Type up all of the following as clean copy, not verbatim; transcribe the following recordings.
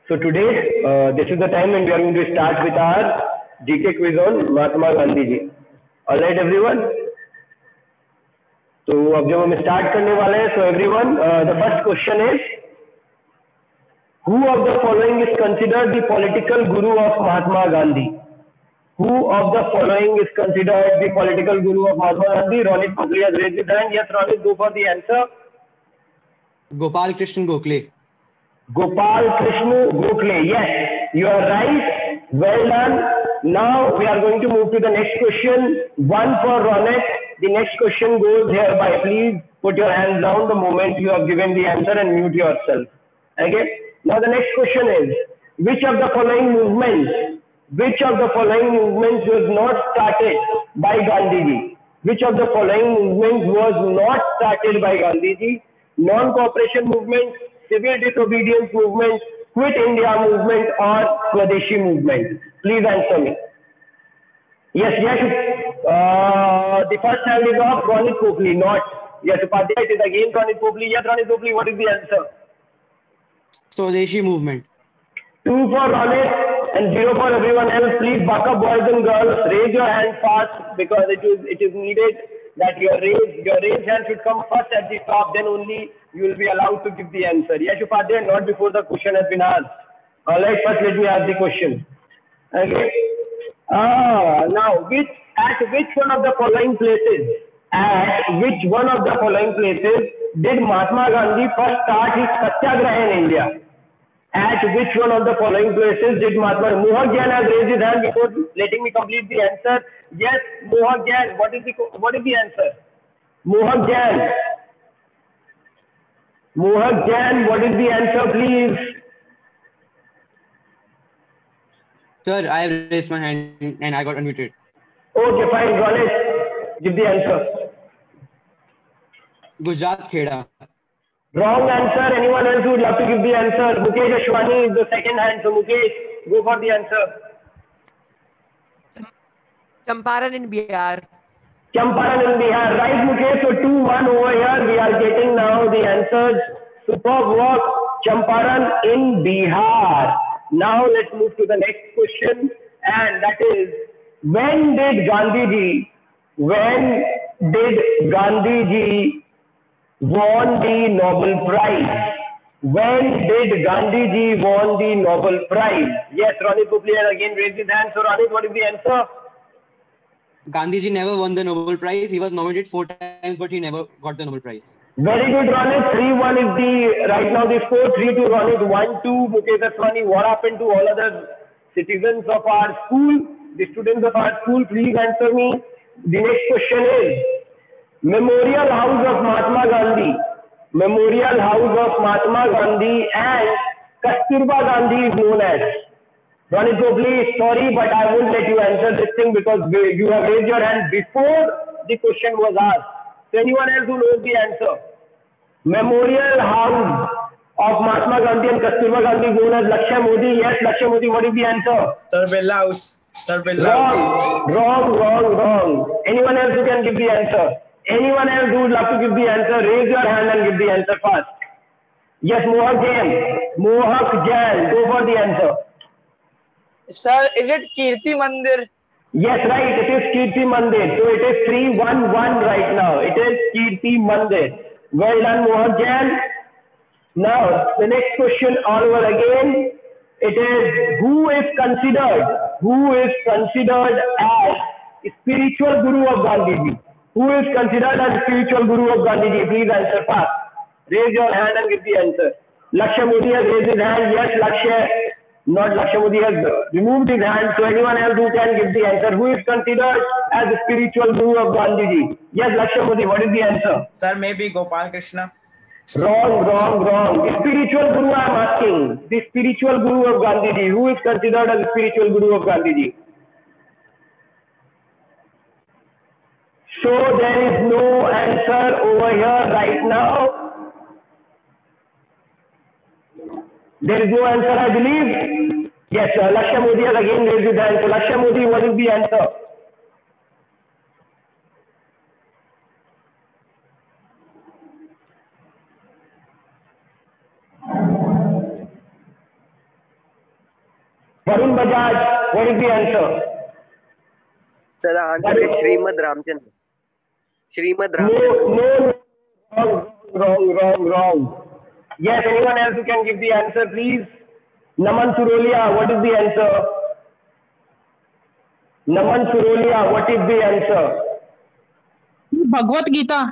So today, this is the time when we are going to start with our GK quiz on Mahatma Gandhi ji. All right, everyone. तो अब जब हम start करने वाले हैं, so everyone, the first question is, who of the following is considered the political guru of Mahatma Gandhi? Who of the following is considered the political guru of Mahatma Gandhi? Ronit Pogli has raised his hand. Yes, Ronit, go for the answer. Gopal Krishnan Gokhale. Gopal Krishna Gokhale. Yes, you are right. Well done. Now we are going to move to the next question. One for Ronit. The next question goes hereby. Please put your hands down the moment you have given the answer and mute yourself. Okay. Now the next question is, which of the following movements was not started by Gandhiji? Which of the following movements was not started by Gandhiji? Non-cooperation movement, civil disobedience movement, Quit India movement, or Swadeshi movement? Please answer me. Yes. The first hand is of Ronit Pogli, not. Yes, Upadhyay, it is again Ronit Pogli. Yes, Ronit Pogli, what is the answer? Swadeshi movement. 2 for Ronit and 0 for everyone else. Please buck up, boys and girls. Raise your hand fast because it is needed that your raised hand should come first at the top. Then only you will be allowed to give the answer. Yes, Upadhyay, not before the question has been asked. All right, first let me ask the question. Okay. Now, at which one of the following places did Mahatma Gandhi first start his Satyagraha in India? At which one of the following places did Mohak Jain has raised his hand before letting me complete the answer. Yes, Mohak Jain, what is the answer? Mohak Jain, what is the answer, please? Sir, I have raised my hand and I got unmuted. Okay, fine. Ronit, give the answer. Gujarat Kheda. Wrong answer. Anyone else who would love to give the answer? Mukesh Ashwani is the second hand. So Mukesh, go for the answer. Champaran in Bihar. Champaran in Bihar. Right, Mukesh. So 2-1 over here. We are getting now the answers. Superb work. Champaran in Bihar. Now let's move to the next question, and that is, when did Gandhiji won the Nobel Prize? When did Gandhiji won the Nobel Prize? Yes, Ronit Pogli again raised his hand. So Ronit, what is the answer? Gandhiji never won the Nobel Prize. He was nominated 4 times, but he never got the Nobel Prize. Very good, Ronit. 3-1 is right now the score. 3-2 Ronit, 1-2 Mukesh Aswani. What happened to all other citizens of our school? The students of our school, please answer me. The next question is, Memorial House of Mahatma Gandhi and Kasturba Gandhi is known as. Ronit Pogli, sorry, but I won't let you answer this thing because you have raised your hand before the question was asked. So anyone else who knows the answer? Memorial House of Mahatma Gandhi and Kasturba Gandhi known as Lakshya Modi. Yes, Lakshya Modi, what is the answer? Sir House. Wrong. Anyone else who can give the answer? Anyone else who would love to give the answer, raise your hand and give the answer fast. Yes, Mohak Jain, go for the answer. Sir, is it Kirti Mandir? Yes, right, it is Kirti Mandir. So it is 3-1-1 right now. It is Kirti Mandir. Well done, Mohak Jain. Now, the next question all over again. It is, who is considered as spiritual guru of Gandhiji? Who is considered as spiritual guru of Gandhiji? Please answer fast. Raise your hand and give the answer. Lakshya Modi has raised his hand. Yes, Lakshya Modi has removed his hand. So anyone else who can give the answer. Who is considered as the spiritual guru of Gandhiji? Yes, Lakshya Modi, what is the answer? Sir, maybe Gopal Krishna. Wrong. Spiritual guru I am asking. The spiritual guru of Gandhiji. Who is considered as the spiritual guru of Gandhiji? So there is no answer over here right now. There is no answer, I believe. Yes, Lakshya Modi has again raised his hand. So Lakshya Modi, what is the answer? Varun Bajaj, what is the answer? Sir, the answer is Srimad Ramchandra. Srimad Ramchandra. No. Wrong. Yes, anyone else who can give the answer, please? Naman Surolia, what is the answer? Naman Surolia, what is the answer? Bhagavad Gita.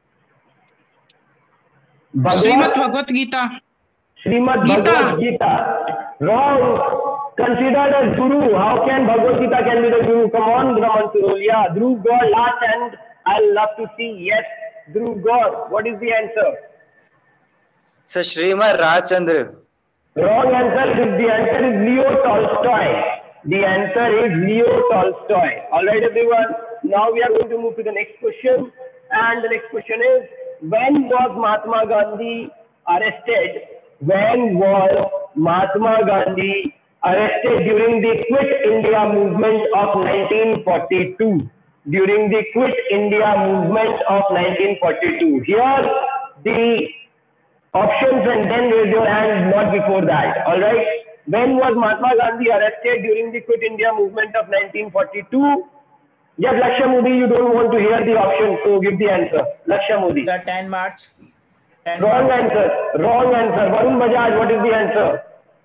Srimad Bhagavad Gita. Srimad Bhagavad Gita. Wrong. Considered as Guru. How can Bhagavad Gita can be the Guru? Come on, Naman Surolia. Dhruv God, last and I'll love to see. Yes, Dhruv God. What is the answer? Sir, Srimad Ramchandra. Wrong answer. The answer is Leo Tolstoy. The answer is Leo Tolstoy. Alright everyone. Now we are going to move to the next question. And the next question is, when was Mahatma Gandhi arrested? When was Mahatma Gandhi arrested during the Quit India movement of 1942? During the Quit India movement of 1942. Here the options and then raise your hand, not before that. Alright. When was Mahatma Gandhi arrested during the Quit India movement of 1942? Yes, Lakshya Modi, you don't want to hear the option, so give the answer. Lakshya Modi. Sir, 10 March. 10 Wrong March. answer. Wrong answer. Varun Bajaj, what is the answer?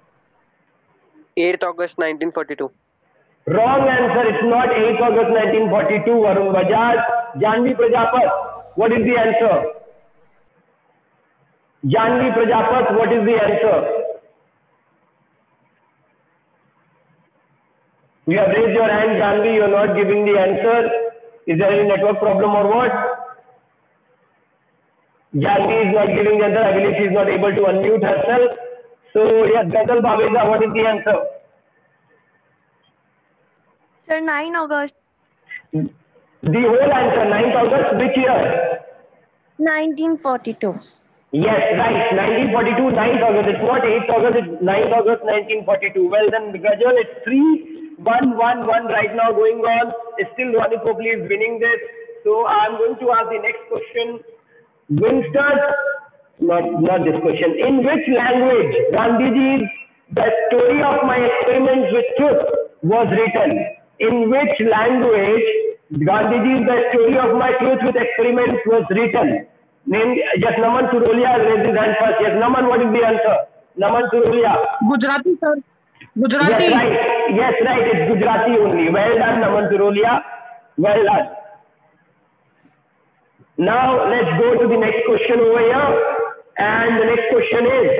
8th August 1942. Wrong answer. It's not 8th August 1942, Varun Bajaj. Janvi Prajapat, what is the answer? Janvi Prajapat, what is the answer? You have raised your hand, Janvi, you are not giving the answer. Is there any network problem or what? Janvi is not giving the answer. I believe she is not able to unmute herself. So, yes, Ghazal Bhaveda, what is the answer? Sir, 9 August. The whole answer, 9th August, which year? 1942. Yes, right, 1942, 9th August. It's not 8th August, it's 9th August, 1942. Well then, Ghazal, it's 3-1-1-1 right now going on. Still Ronnie Copley is winning this. So I'm going to ask the next question. Winston, not this question. In which language Gandhiji's The Story of My Experiments with Truth was written? In which language Gandhiji's The Story of My Truth with Experiments was written? Name, just Naman Surolia has raised his hand first. Yes, Naman, what is the answer? Naman Surolia. Gujarati, sir. Gujarati. Yes, right. Yes, right. It's Gujarati only. Well done, Naman Surolia. Well done. Now, let's go to the next question over here. And the next question is,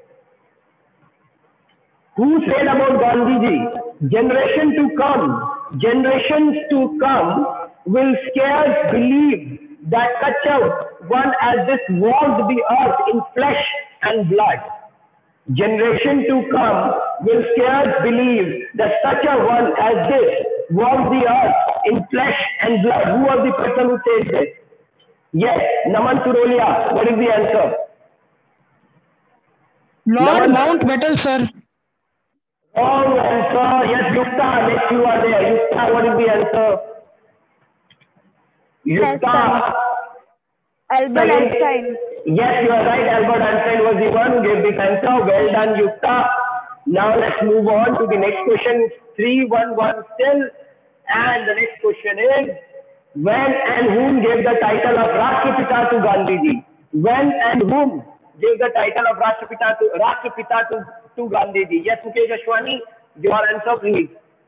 who said about Gandhiji? Generations to come will scarce believe that such a one as this walked the earth in flesh and blood. Generation to come will scarce believe that such a one as this walked the earth in flesh and blood. Who was the person who said this? Yes, Naman Surolia. What is the answer? Lord Naman. Mountbatten, sir. Wrong answer. Yes, Yukta. Next you are there. Yukta, what is the answer? Yukta. Albert Einstein. Yes, you are right. Albert Einstein was the one who gave this answer. Well done, Yukta. Now let's move on to the next question. 3-1-1 still. And the next question is, when and whom gave the title of Rashtrapita to Gandhiji? When and whom gave the title of Rashtrapita to Gandhiji? Yes, Mukesh Ashwani, your answer please.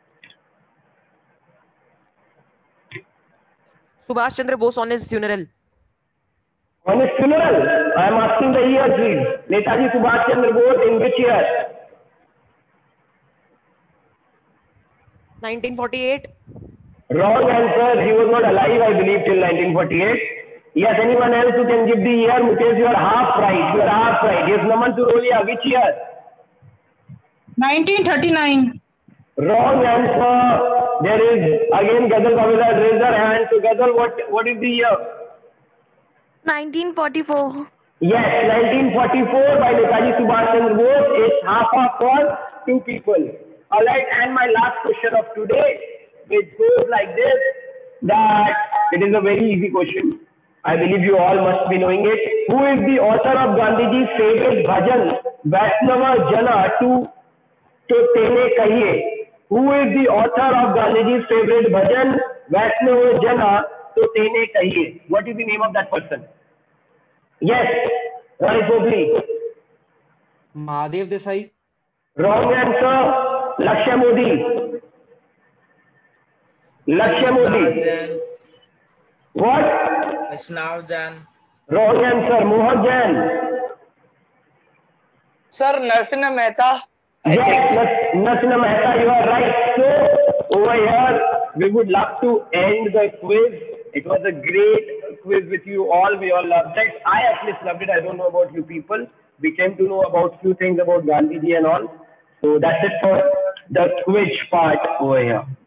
Subhash Chandra Bose on his funeral. On his funeral, I am asking the year please. Netaji Subhash Chandra Bose in which year? 1948. Wrong answer. He was not alive, I believe, till 1948. Yes, anyone else who can give the year? Mukesh, you are half right. You are half right. Yes, Naman Surolia, which year? 1939. Wrong answer. There is again Ghazal Bhaveda raised her hand. So Ghazal, what is the year? 1944. Yes, 1944 by Netaji Subhash Chandra Bose. It's half for two people. All right, and my last question of today, which goes like this, that it is a very easy question. I believe you all must be knowing it. Who is the author of Gandhiji's favorite bhajan, Vaishnava Jana, to तो तेने कहिए. Who is the author of Gandhiji's favorite bhajan? Vaishnav Jana, to tene kahiye. What is the name of that person? Yes, Ramesh Bobli. Mahadev Desai. Wrong answer. Lakshya Modi. Lakshya Modi. What? Vaishnav Jain. Wrong answer. Mohan Jain. Sir Narsinh Mehta. Yes, Nasina Mehta, you are right. So over here, we would love to end the quiz. It was a great quiz with you all. We all loved it. I at least loved it. I don't know about you people. We came to know about few things about Gandhiji and all. So that's it for the quiz part over here.